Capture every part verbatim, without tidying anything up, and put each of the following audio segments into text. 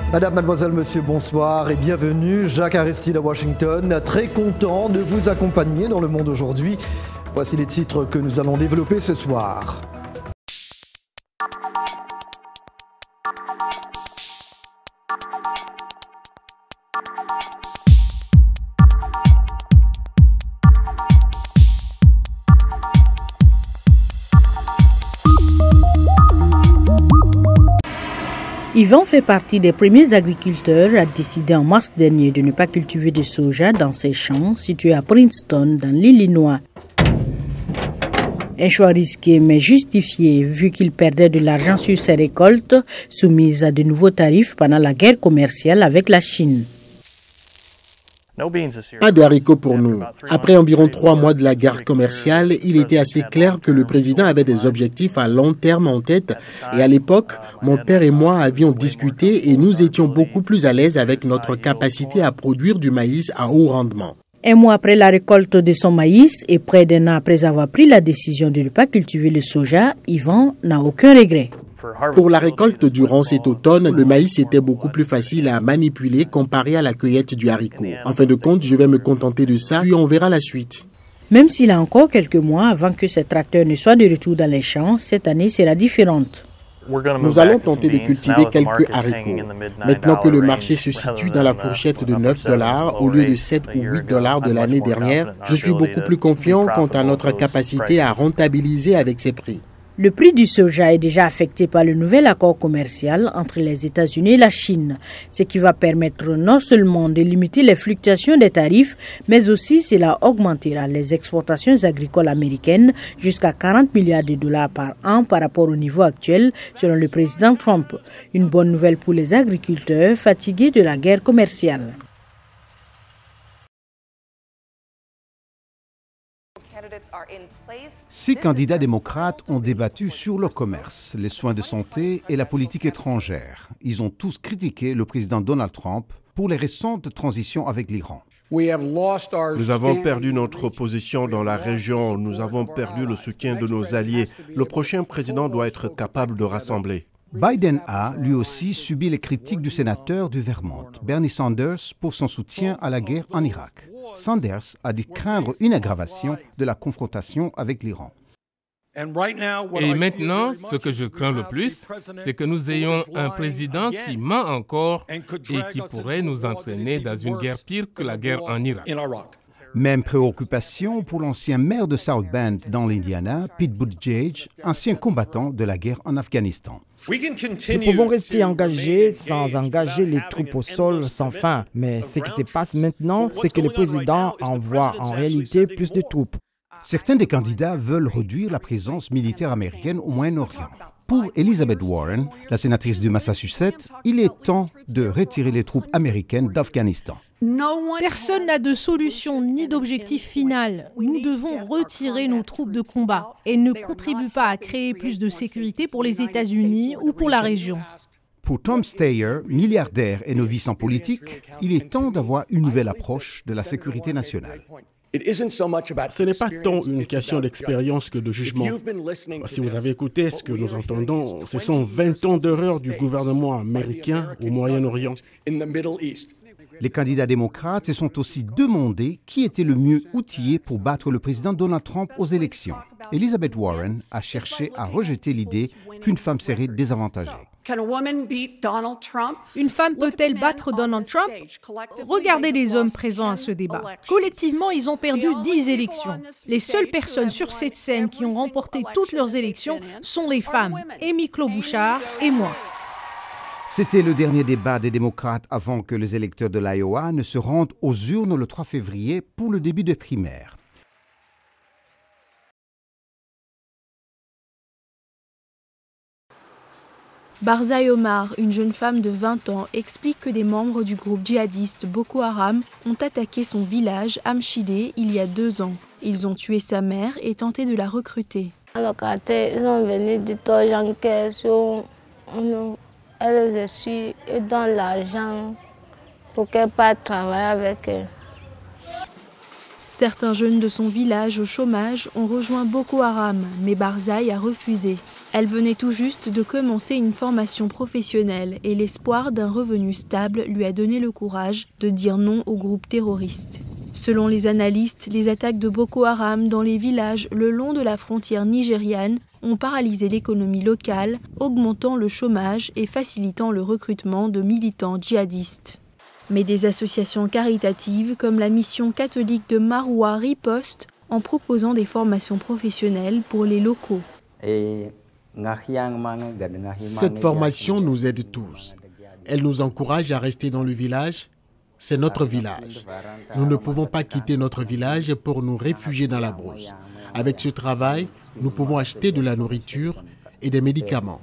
Madame, mademoiselle, monsieur, bonsoir et bienvenue. Jacques Aristide à Washington, très content de vous accompagner dans Le Monde aujourd'hui. Voici les titres que nous allons développer ce soir. Yvan fait partie des premiers agriculteurs à décider en mars dernier de ne pas cultiver de soja dans ses champs situés à Princeton, dans l'Illinois. Un choix risqué mais justifié vu qu'il perdait de l'argent sur ses récoltes soumises à de nouveaux tarifs pendant la guerre commerciale avec la Chine. Pas de haricots pour nous. Après environ trois mois de la guerre commerciale, il était assez clair que le président avait des objectifs à long terme en tête. Et à l'époque, mon père et moi avions discuté et nous étions beaucoup plus à l'aise avec notre capacité à produire du maïs à haut rendement. Un mois après la récolte de son maïs et près d'un an après avoir pris la décision de ne pas cultiver le soja, Yvan n'a aucun regret. Pour la récolte durant cet automne, le maïs était beaucoup plus facile à manipuler comparé à la cueillette du haricot. En fin de compte, je vais me contenter de ça, puis on verra la suite. Même s'il a encore quelques mois avant que ce tracteur ne soit de retour dans les champs, cette année sera différente. Nous allons tenter de cultiver quelques haricots. Maintenant que le marché se situe dans la fourchette de neuf dollars au lieu de sept ou huit dollars de l'année dernière, je suis beaucoup plus confiant quant à notre capacité à rentabiliser avec ces prix. Le prix du soja est déjà affecté par le nouvel accord commercial entre les États-Unis et la Chine, ce qui va permettre non seulement de limiter les fluctuations des tarifs, mais aussi cela augmentera les exportations agricoles américaines jusqu'à quarante milliards de dollars par an par rapport au niveau actuel, selon le président Trump. Une bonne nouvelle pour les agriculteurs fatigués de la guerre commerciale. Six candidats démocrates ont débattu sur le commerce, les soins de santé et la politique étrangère. Ils ont tous critiqué le président Donald Trump pour les récentes transitions avec l'Iran. Nous avons perdu notre position dans la région, nous avons perdu le soutien de nos alliés. Le prochain président doit être capable de rassembler. Biden a, lui aussi, subi les critiques du sénateur du Vermont, Bernie Sanders, pour son soutien à la guerre en Irak. Sanders a dit craindre une aggravation de la confrontation avec l'Iran. Et maintenant, ce que je crains le plus, c'est que nous ayons un président qui ment encore et qui pourrait nous entraîner dans une guerre pire que la guerre en Irak. Même préoccupation pour l'ancien maire de South Bend dans l'Indiana, Pete Buttigieg, ancien combattant de la guerre en Afghanistan. Nous pouvons rester engagés sans engager les troupes au sol sans fin. Mais ce qui se passe maintenant, c'est que le président envoie en réalité plus de troupes. Certains des candidats veulent réduire la présence militaire américaine au Moyen-Orient. Pour Elizabeth Warren, la sénatrice du Massachusetts, il est temps de retirer les troupes américaines d'Afghanistan. Personne n'a de solution ni d'objectif final. Nous devons retirer nos troupes de combat. Elles ne contribuent pas à créer plus de sécurité pour les États-Unis ou pour la région. Pour Tom Steyer, milliardaire et novice en politique, il est temps d'avoir une nouvelle approche de la sécurité nationale. Ce n'est pas tant une question d'expérience que de jugement. Si vous avez écouté ce que nous entendons, ce sont vingt ans d'erreur du gouvernement américain au Moyen-Orient. Les candidats démocrates se sont aussi demandé qui était le mieux outillé pour battre le président Donald Trump aux élections. Elizabeth Warren a cherché à rejeter l'idée qu'une femme serait désavantagée. Une femme peut-elle battre Donald Trump? Regardez les hommes présents à ce débat. Collectivement, ils ont perdu dix élections. Les seules personnes sur cette scène qui ont remporté toutes leurs élections sont les femmes, Amy Klobuchar et moi. C'était le dernier débat des démocrates avant que les électeurs de l'Iowa ne se rendent aux urnes le trois février pour le début des primaires. Barzaï Omar, une jeune femme de vingt ans, explique que des membres du groupe djihadiste Boko Haram ont attaqué son village, Amchidé, il y a deux ans. Ils ont tué sa mère et tenté de la recruter. Ils sont venus dire aux gens qu'elle je suis et donne l'argent pour qu'elle parte travailler avec eux. Certains jeunes de son village au chômage ont rejoint Boko Haram, mais Barzai a refusé. Elle venait tout juste de commencer une formation professionnelle et l'espoir d'un revenu stable lui a donné le courage de dire non au groupe terroriste. Selon les analystes, les attaques de Boko Haram dans les villages le long de la frontière nigériane ont paralysé l'économie locale, augmentant le chômage et facilitant le recrutement de militants djihadistes. Mais des associations caritatives comme la mission catholique de Maroua ripostent en proposant des formations professionnelles pour les locaux. Cette formation nous aide tous. Elle nous encourage à rester dans le village. C'est notre village. Nous ne pouvons pas quitter notre village pour nous réfugier dans la brousse. Avec ce travail, nous pouvons acheter de la nourriture et des médicaments.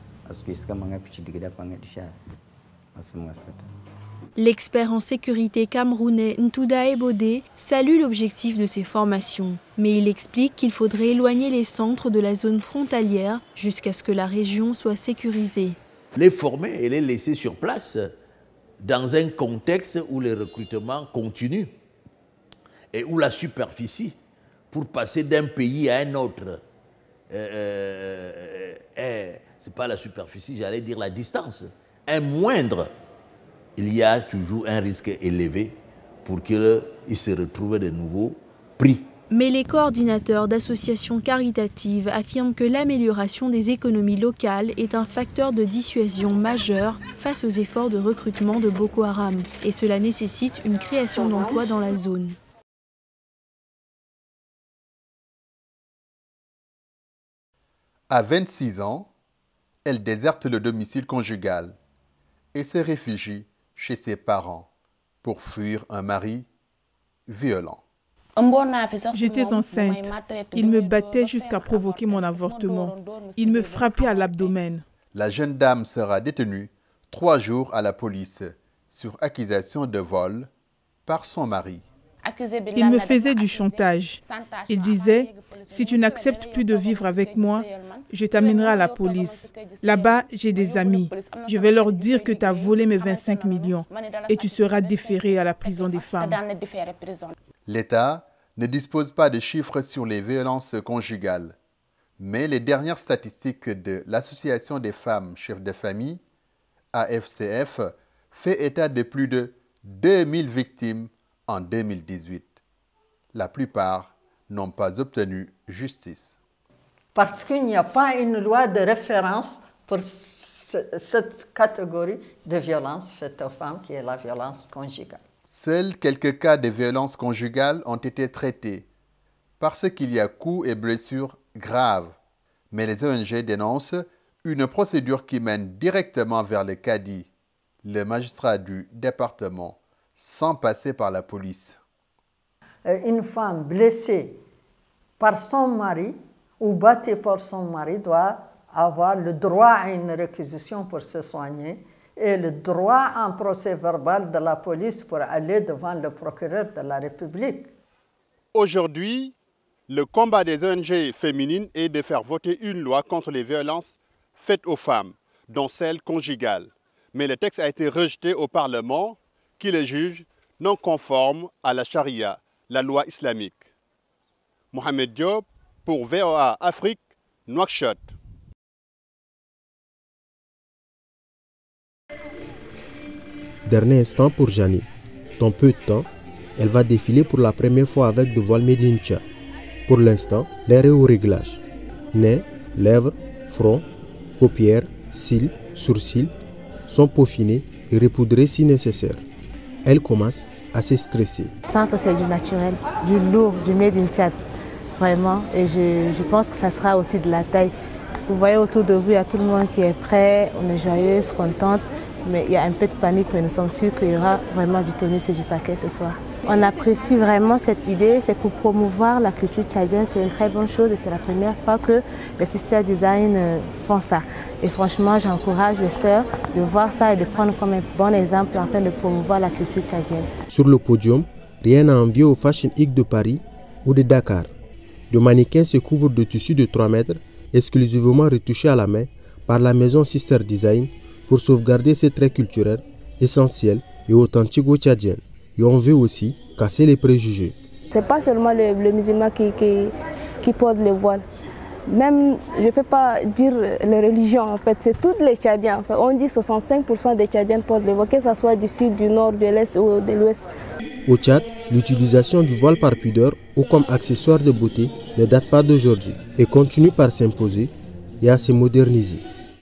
L'expert en sécurité camerounais Ntoudae Bodé salue l'objectif de ces formations, mais il explique qu'il faudrait éloigner les centres de la zone frontalière jusqu'à ce que la région soit sécurisée. Les former et les laisser sur place dans un contexte où le recrutement continue et où la superficie pour passer d'un pays à un autre, euh, euh, ce n'est pas la superficie, j'allais dire la distance, est moindre. Il y a toujours un risque élevé pour qu'ils se retrouvent de nouveau pris. Mais les coordinateurs d'associations caritatives affirment que l'amélioration des économies locales est un facteur de dissuasion majeur face aux efforts de recrutement de Boko Haram. Et cela nécessite une création d'emplois dans la zone. À vingt-six ans, elle déserte le domicile conjugal et se réfugie chez ses parents pour fuir un mari violent. J'étais enceinte. Il me battait jusqu'à provoquer mon avortement. Il me frappait à l'abdomen. La jeune dame sera détenue trois jours à la police sur accusation de vol par son mari. Il me faisait du chantage. Il disait, si tu n'acceptes plus de vivre avec moi, je t'amènerai à la police. Là-bas, j'ai des amis. Je vais leur dire que tu as volé mes vingt-cinq millions et tu seras déféré à la prison des femmes. L'État ne dispose pas de chiffres sur les violences conjugales, mais les dernières statistiques de l'Association des femmes chefs de famille, A F C F, fait état de plus de deux mille victimes en deux mille dix-huit. La plupart n'ont pas obtenu justice. Parce qu'il n'y a pas une loi de référence pour cette catégorie de violence faite aux femmes qui est la violence conjugale. Seuls quelques cas de violence conjugale ont été traités parce qu'il y a coups et blessures graves. Mais les O N G dénoncent une procédure qui mène directement vers le cadi, le magistrat du département, sans passer par la police. Une femme blessée par son mari ou battue par son mari doit avoir le droit à une réquisition pour se soigner et le droit à un procès verbal de la police pour aller devant le procureur de la République. Aujourd'hui, le combat des O N G féminines est de faire voter une loi contre les violences faites aux femmes, dont celles conjugales. Mais le texte a été rejeté au Parlement, qui le juge non conforme à la charia, la loi islamique. Mohamed Diop pour V O A Afrique, Nouakchott. Dernier instant pour Jani. Dans peu de temps, elle va défiler pour la première fois avec de voile made in Tchad. Pour l'instant, l'air est au réglage. Nez, lèvres, front, paupières, cils, sourcils sont peaufinés et repoudrés si nécessaire. Elle commence à se stresser. Je sens que c'est du naturel, du lourd, du made in Tchad, vraiment. Et je, je pense que ça sera aussi de la taille. Vous voyez autour de vous, il y a tout le monde qui est prêt, on est joyeuse, contente. Mais il y a un peu de panique, mais nous sommes sûrs qu'il y aura vraiment du tonus et du paquet ce soir. On apprécie vraiment cette idée, c'est pour promouvoir la culture tchadienne, c'est une très bonne chose et c'est la première fois que les Sister Design font ça. Et franchement, j'encourage les sœurs de voir ça et de prendre comme un bon exemple afin de promouvoir la culture tchadienne. Sur le podium, rien à envier au Fashion Week de Paris ou de Dakar. Le mannequin se couvre de tissu de trois mètres, exclusivement retouché à la main par la maison Sister Design, pour sauvegarder ces traits culturels essentiels et authentiques aux Tchadiennes. Et on veut aussi casser les préjugés. Ce n'est pas seulement le, le musulman qui, qui, qui porte le voile. Même, je ne peux pas dire les religions, en fait, c'est toutes les Tchadiens. En fait. On dit soixante-cinq pour cent des Tchadiens portent le voile, que ce soit du sud, du nord, de l'est ou de l'ouest. Au Tchad, l'utilisation du voile par pudeur ou comme accessoire de beauté ne date pas d'aujourd'hui et continue par s'imposer et à se moderniser.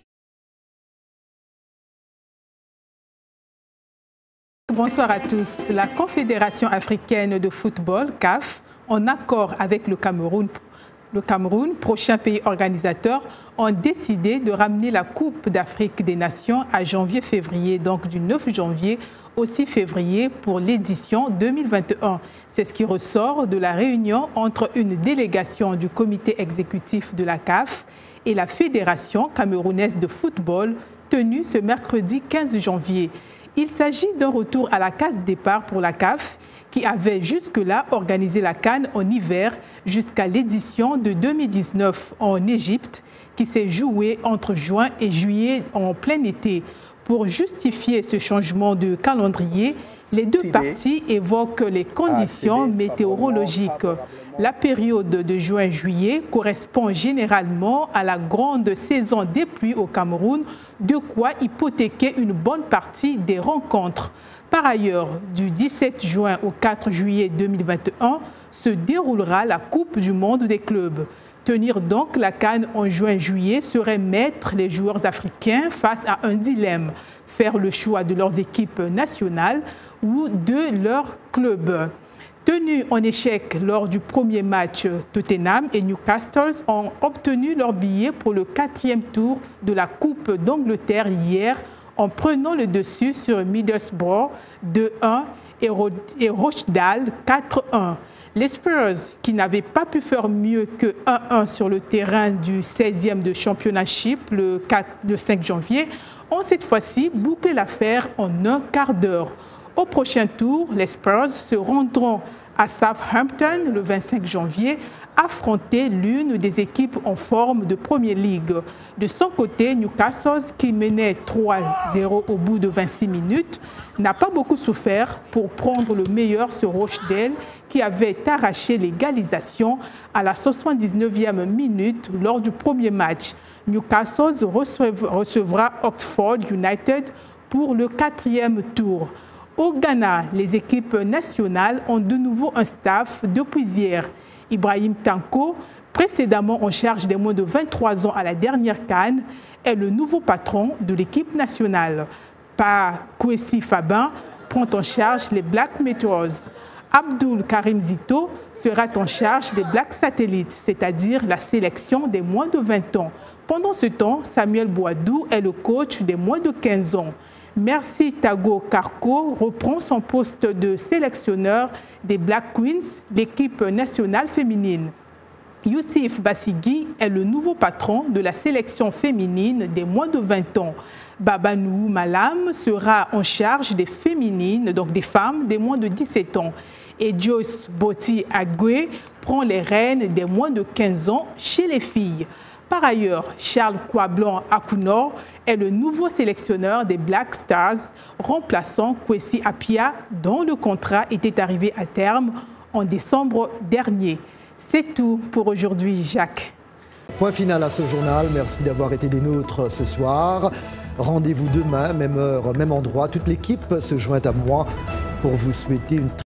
Bonsoir à tous. La Confédération africaine de football, C A F, en accord avec le Cameroun, le Cameroun, prochain pays organisateur, ont décidé de ramener la Coupe d'Afrique des Nations à janvier-février, donc du neuf janvier au six février pour l'édition deux mille vingt et un. C'est ce qui ressort de la réunion entre une délégation du comité exécutif de la C A F et la Fédération camerounaise de football tenue ce mercredi quinze janvier. Il s'agit d'un retour à la case départ pour la C A F qui avait jusque-là organisé la CAN en hiver jusqu'à l'édition de deux mille dix-neuf en Égypte qui s'est jouée entre juin et juillet en plein été. Pour justifier ce changement de calendrier, les deux parties évoquent les conditions météorologiques. La période de juin-juillet correspond généralement à la grande saison des pluies au Cameroun, de quoi hypothéquer une bonne partie des rencontres. Par ailleurs, du dix-sept juin au quatre juillet deux mille vingt et un se déroulera la Coupe du monde des clubs. Tenir donc la CAN en juin-juillet serait mettre les joueurs africains face à un dilemme, faire le choix de leurs équipes nationales ou de leur club. Tenus en échec lors du premier match, Tottenham et Newcastle ont obtenu leur billet pour le quatrième tour de la Coupe d'Angleterre hier en prenant le dessus sur Middlesbrough deux un et Rochdale quatre un. Les Spurs, qui n'avaient pas pu faire mieux que un un sur le terrain du seizième de Championship le, le cinq janvier, ont cette fois-ci bouclé l'affaire en un quart d'heure. Au prochain tour, les Spurs se rendront à Southampton le vingt-cinq janvier, affronter l'une des équipes en forme de Premier League. De son côté, Newcastle, qui menait trois zéro au bout de vingt-six minutes, n'a pas beaucoup souffert pour prendre le meilleur sur Rochdale, qui avait arraché l'égalisation à la soixante-dix-neuvième minute lors du premier match. Newcastle recevra Oxford United pour le quatrième tour. Au Ghana, les équipes nationales ont de nouveau un staff depuis hier. Ibrahim Tanko, précédemment en charge des moins de vingt-trois ans à la dernière CAN, est le nouveau patron de l'équipe nationale. Pa Kwesi Fabin prend en charge les Black Meteors. Abdul Karim Zito sera en charge des Black Satellites, c'est-à-dire la sélection des moins de vingt ans. Pendant ce temps, Samuel Boadou est le coach des moins de quinze ans. Merci Tago Karko reprend son poste de sélectionneur des Black Queens, l'équipe nationale féminine. Youssif Bassigui est le nouveau patron de la sélection féminine des moins de vingt ans. Babanou Malam sera en charge des féminines, donc des femmes des moins de dix-sept ans. Et Joyce Boti Agwe prend les rênes des moins de quinze ans chez les filles. Par ailleurs, Charles Kwablan Akunor est le nouveau sélectionneur des Black Stars, remplaçant Kwesi Apia, dont le contrat était arrivé à terme en décembre dernier. C'est tout pour aujourd'hui, Jacques. Point final à ce journal. Merci d'avoir été des nôtres ce soir. Rendez-vous demain, même heure, même endroit. Toute l'équipe se joint à moi pour vous souhaiter une